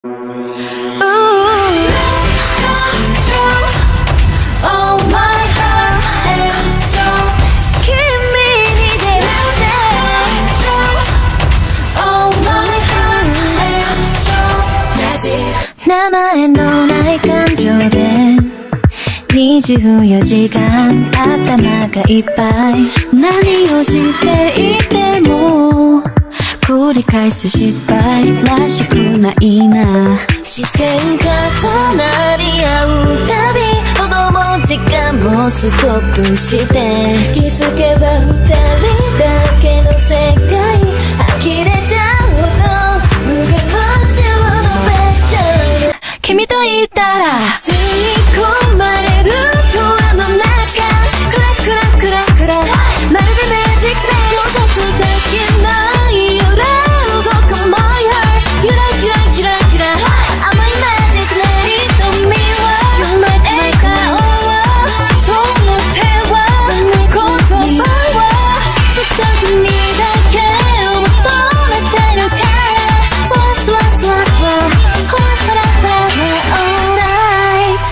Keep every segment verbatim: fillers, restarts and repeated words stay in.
名前のない感情でにじゅうよじかん頭がいっぱい。何をしていても繰り返す失敗らしくないな。視線重なり合うたび子供時間もストップして気づけば二人だけの世界呆れちゃうほど無限の中のペッション。君と言ったら吸い込まれるドアの中クラクラクラクラまるでマジックで予測できない揺れ動く My heart ゆらゆらゆらゆら甘いマジックで瞳は笑顔はその手は言葉はずっと君だけを求めてるからそわそわそわそわほらほらほらall night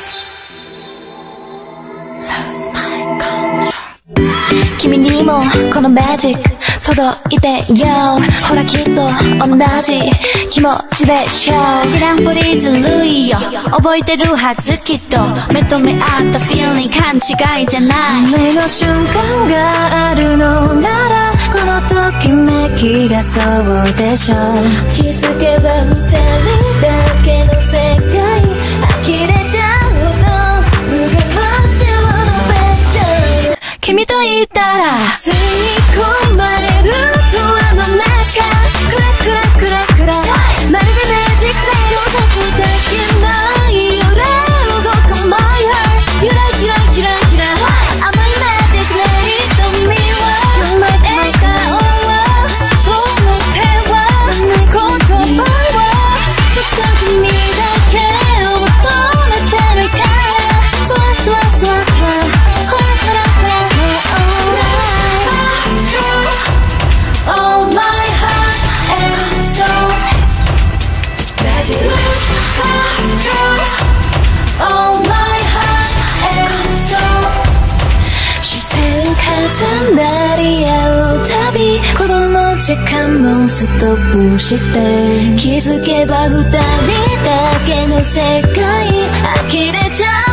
Lose my control 君にもこのマジック届いてよほらきっと同じ気持ちでしょ知らんぷりずるいよ覚えてるはずきっと目と目合った feeling 勘違いじゃない運命の瞬間があるのならこのときめきがそうでしょ気づけば二人だけの世界呆れちゃうほど無限の中のペッション君と言ったら吸い込まれるドアの中クラクラクラクラまるでマジックで予測できない揺れ動く My heart ゆらゆらゆらゆら甘いマジックで瞳は笑顔はその手は言葉はずっと君だけを求めてるからそわそわそわそわほらほらほらAll my heart and soul That you lose control All my heart and soul 視線重なり合うたび子供時間もストップして気づけば二人だけの世界呆れちゃう